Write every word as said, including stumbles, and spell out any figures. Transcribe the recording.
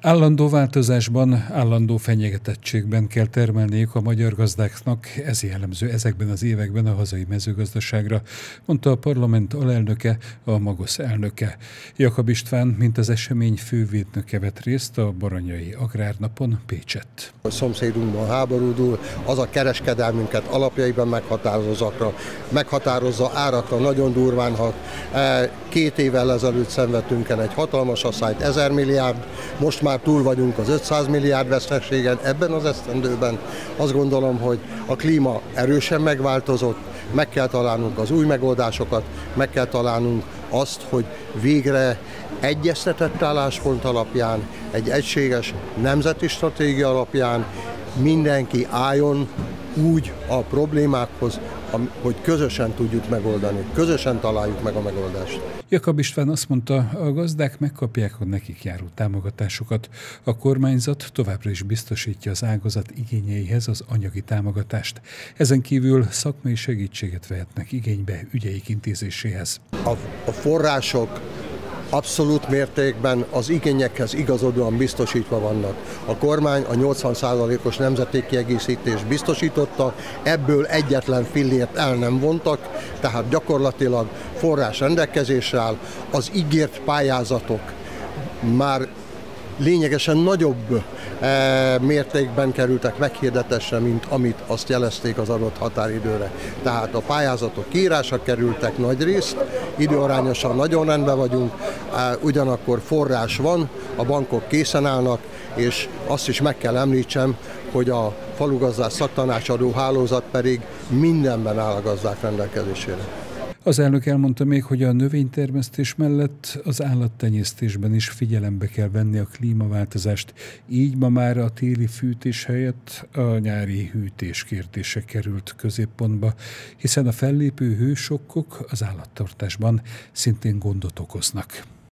Állandó változásban, állandó fenyegetettségben kell termelniük a magyar gazdáknak, ez jellemző ezekben az években a hazai mezőgazdaságra, mondta a parlament alelnöke, a Magosz elnöke. Jakab István, mint az esemény fővédnöke vett részt a Baranyai Agrárnapon Pécsett. A szomszédunkban háborúdul, az a kereskedelmünket alapjaiban meghatározza, meghatározza árakra nagyon durván hat. Két évvel ezelőtt szenvedtünk el egy hatalmas asszályt, ezer milliárd, most már túl vagyunk az ötszáz milliárd veszteségen ebben az esztendőben. Azt gondolom, hogy a klíma erősen megváltozott, meg kell találnunk az új megoldásokat, meg kell találnunk azt, hogy végre egyeztetett álláspont alapján, egy egységes nemzeti stratégia alapján mindenki álljon úgy a problémákhoz, hogy közösen tudjuk megoldani, közösen találjuk meg a megoldást. Jakab István azt mondta, a gazdák megkapják a nekik járó támogatásokat. A kormányzat továbbra is biztosítja az ágazat igényeihez az anyagi támogatást. Ezen kívül szakmai segítséget vehetnek igénybe ügyeik intézéséhez. A, a források abszolút mértékben az igényekhez igazodóan biztosítva vannak. A kormány a nyolcvan százalékos nemzeti kiegészítést biztosította, ebből egyetlen fillért el nem vontak, tehát gyakorlatilag forrás rendelkezésre áll. Az ígért pályázatok már lényegesen nagyobb e, mértékben kerültek meghirdetésre, mint amit azt jelezték az adott határidőre. Tehát a pályázatok kiírásra kerültek nagy részt, időarányosan nagyon rendben vagyunk, e, ugyanakkor forrás van, a bankok készen állnak, és azt is meg kell említsem, hogy a falugazdás szaktanácsadó hálózat pedig mindenben áll a gazdák rendelkezésére. Az elnök elmondta még, hogy a növénytermesztés mellett az állattenyésztésben is figyelembe kell venni a klímaváltozást, így ma már a téli fűtés helyett a nyári hűtés kérdése került középpontba, hiszen a fellépő hősokkok az állattartásban szintén gondot okoznak.